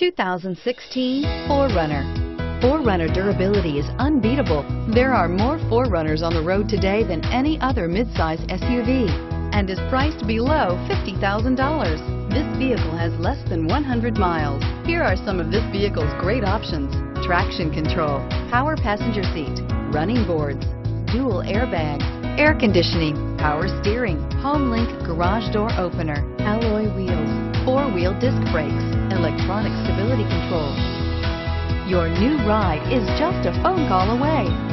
2016 4Runner. 4Runner durability is unbeatable. There are more 4Runners on the road today than any other midsize SUV and is priced below $50,000. This vehicle has less than 100 miles. Here are some of this vehicle's great options: traction control, power passenger seat, running boards, dual airbags, air conditioning, power steering, HomeLink garage door opener, alloy wheels, 4-wheel disc brakes, electronic stability control. Your new ride is just a phone call away.